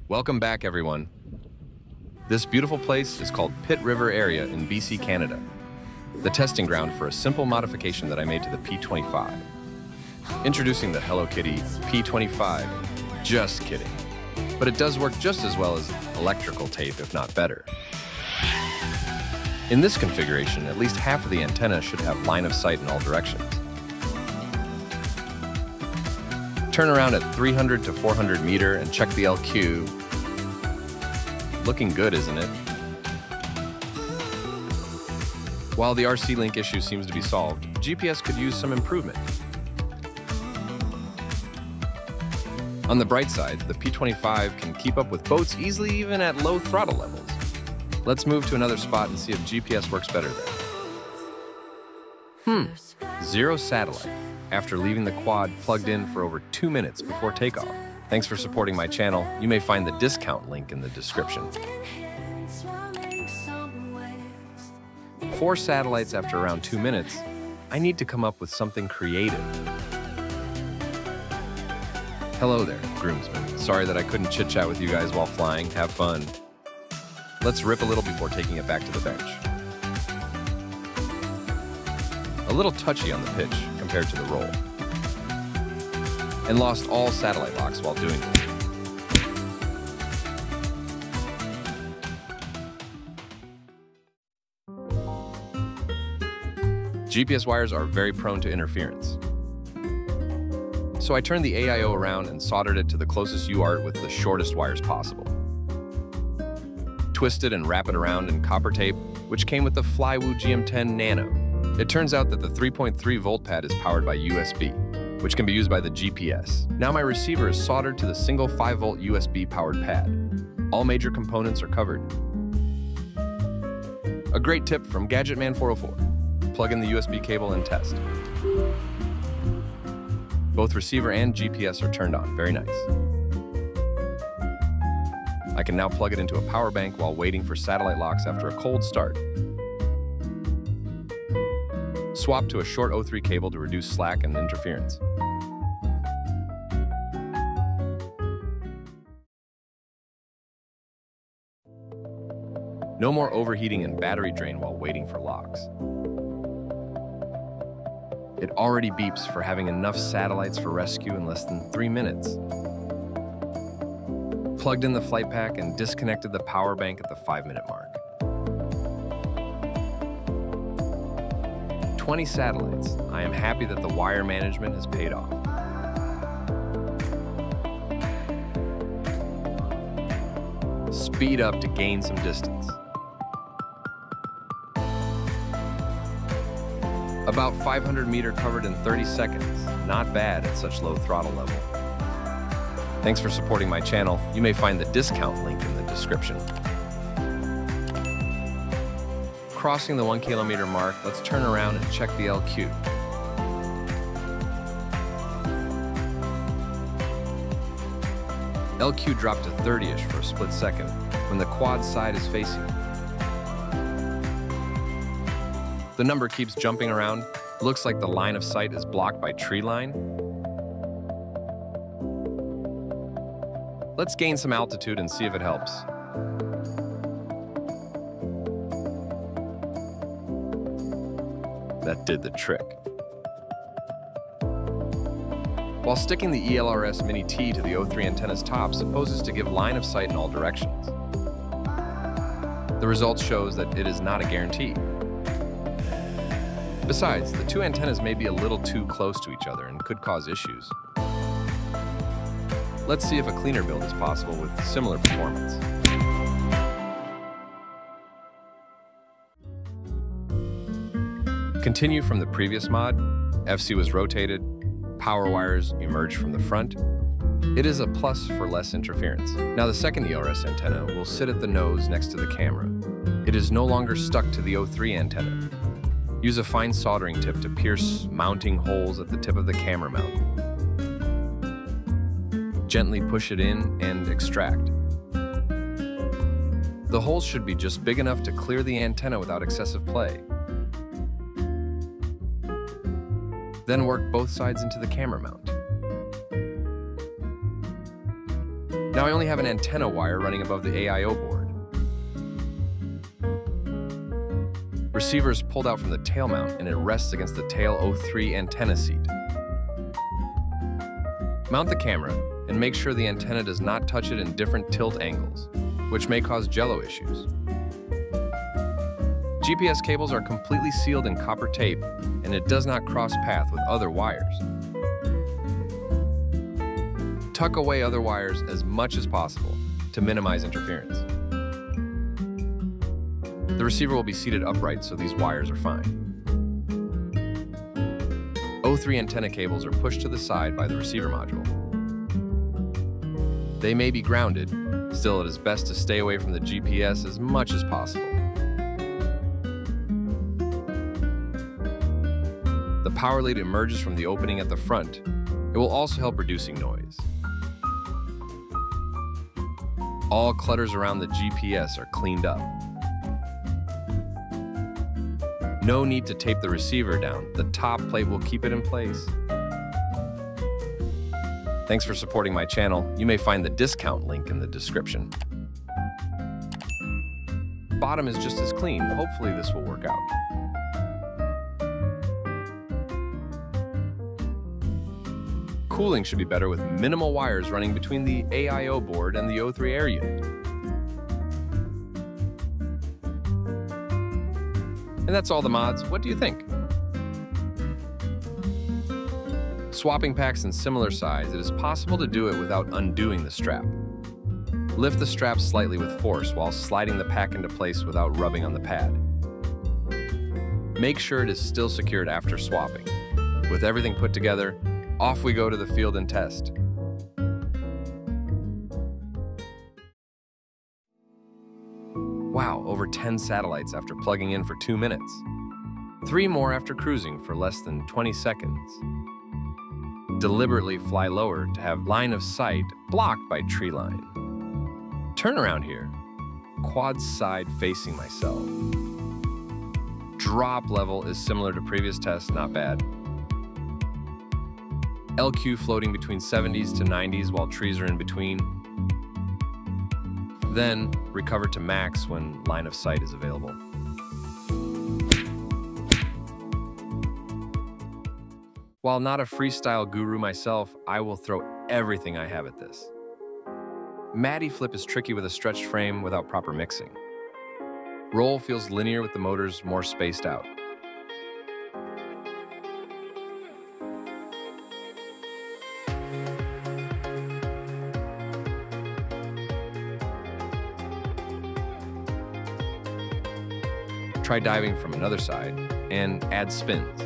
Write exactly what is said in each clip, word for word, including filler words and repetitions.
Welcome back, everyone. This beautiful place is called Pitt River Area in B C, Canada, the testing ground for a simple modification that I made to the P twenty-five. Introducing the Hello Kitty P twenty-five. Just kidding. But it does work just as well as electrical tape, if not better. In this configuration, at least half of the antenna should have line of sight in all directions. Turn around at three hundred to four hundred meter and check the L Q. Looking good, isn't it? While the R C link issue seems to be solved, G P S could use some improvement. On the bright side, the P twenty-five can keep up with boats easily even at low throttle levels. Let's move to another spot and see if G P S works better there. Hmm, zero satellite, after leaving the quad plugged in for over two minutes before takeoff. Thanks for supporting my channel. You may find the discount link in the description. Four satellites after around two minutes. I need to come up with something creative. Hello there, groomsmen. Sorry that I couldn't chit-chat with you guys while flying. Have fun. Let's rip a little before taking it back to the bench. A little touchy on the pitch compared to the roll. And lost all satellite locks while doing it. G P S wires are very prone to interference. So I turned the A I O around and soldered it to the closest U A R T with the shortest wires possible. Twist it and wrap it around in copper tape, which came with the Flywoo G M ten Nano. It turns out that the three point three volt pad is powered by U S B, which can be used by the G P S. Now my receiver is soldered to the single five volt U S B powered pad. All major components are covered. A great tip from Gadget Man four oh four. Plug in the U S B cable and test. Both receiver and G P S are turned on. Very nice. I can now plug it into a power bank while waiting for satellite locks after a cold start. Swap to a short O three cable to reduce slack and interference. No more overheating and battery drain while waiting for locks. It already beeps for having enough satellites for rescue in less than three minutes. Plugged in the flight pack and disconnected the power bank at the five minute mark. twenty satellites. I am happy that the wire management has paid off. Speed up to gain some distance. About five hundred meter covered in thirty seconds. Not bad at such low throttle level. Thanks for supporting my channel. You may find the discount link in the description. Crossing the one kilometer mark, let's turn around and check the L Q. L Q dropped to thirty-ish for a split second when the quad side is facing. The number keeps jumping around. Looks like the line of sight is blocked by tree line. Let's gain some altitude and see if it helps. That did the trick. While sticking the E L R S Mini T to the O three antenna's top supposes to give line of sight in all directions. The result shows that it is not a guarantee. Besides, the two antennas may be a little too close to each other and could cause issues. Let's see if a cleaner build is possible with similar performance. Continue from the previous mod. F C was rotated, power wires emerged from the front. It is a plus for less interference. Now the second E L R S antenna will sit at the nose next to the camera. It is no longer stuck to the O three antenna. Use a fine soldering tip to pierce mounting holes at the tip of the camera mount. Gently push it in and extract. The holes should be just big enough to clear the antenna without excessive play. Then work both sides into the camera mount. Now Now I only have an antenna wire running above the A I O board. Receiver is pulled out from the tail mount and it rests against the tail oh three antenna seat. Mount the camera and make sure the antenna does not touch it in different tilt angles, which may cause jello issues. G P S cables are completely sealed in copper tape and it does not cross path with other wires. Tuck away other wires as much as possible to minimize interference. The receiver will be seated upright, so these wires are fine. oh three antenna cables are pushed to the side by the receiver module. They may be grounded, still it is best to stay away from the G P S as much as possible. The power lead emerges from the opening at the front. It will also help reducing noise. All clutters around the G P S are cleaned up. No need to tape the receiver down. The top plate will keep it in place. Thanks for supporting my channel. You may find the discount link in the description. Bottom is just as clean. Hopefully this will work out. Cooling should be better with minimal wires running between the A I O board and the oh three air unit. And that's all the mods. What do you think? Swapping packs in similar size, it is possible to do it without undoing the strap. Lift the strap slightly with force while sliding the pack into place without rubbing on the pad. Make sure it is still secured after swapping. With everything put together, off we go to the field and test. Wow, over ten satellites after plugging in for two minutes. Three more after cruising for less than twenty seconds. Deliberately fly lower to have line of sight blocked by tree line. Turn around here. Quad side facing myself. Drop level is similar to previous tests, not bad. L Q floating between seventies to nineties while trees are in between. Then recover to max when line of sight is available. While not a freestyle guru myself, I will throw everything I have at this. Matty flip is tricky with a stretched frame without proper mixing. Roll feels linear with the motors more spaced out. Try diving from another side and add spins.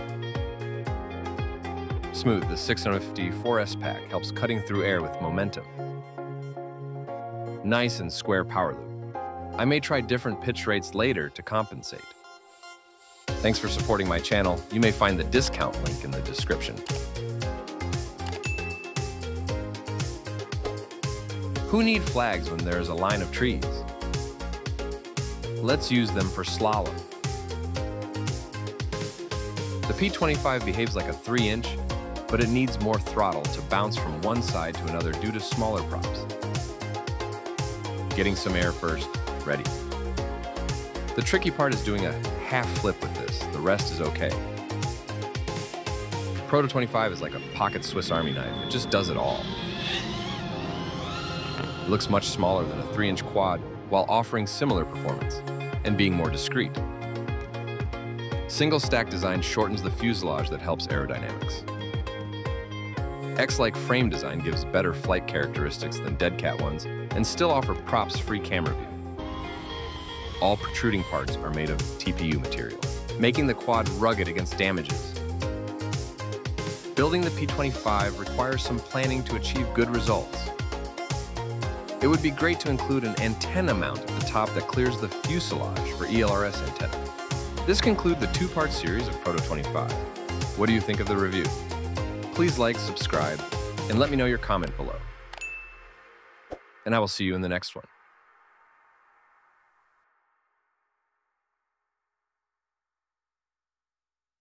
Smooth, the six fifty four S pack helps cutting through air with momentum. Nice and square power loop. I may try different pitch rates later to compensate. Thanks for supporting my channel. You may find the discount link in the description. Who need flags when there is a line of trees? Let's use them for slalom. The P twenty-five behaves like a three inch, but it needs more throttle to bounce from one side to another due to smaller props. Getting some air first, ready. The tricky part is doing a half flip with this, the rest is okay. Proto twenty-five is like a pocket Swiss Army knife, it just does it all. It looks much smaller than a three inch quad while offering similar performance and being more discreet. Single stack design shortens the fuselage that helps aerodynamics. X-like frame design gives better flight characteristics than dead cat ones and still offer props-free camera view. All protruding parts are made of T P U material, making the quad rugged against damages. Building the P twenty-five requires some planning to achieve good results. It would be great to include an antenna mount at the top that clears the fuselage for E L R S antenna. This concludes the two-part series of Proto twenty-five. What do you think of the review? Please like, subscribe, and let me know your comment below. And I will see you in the next one.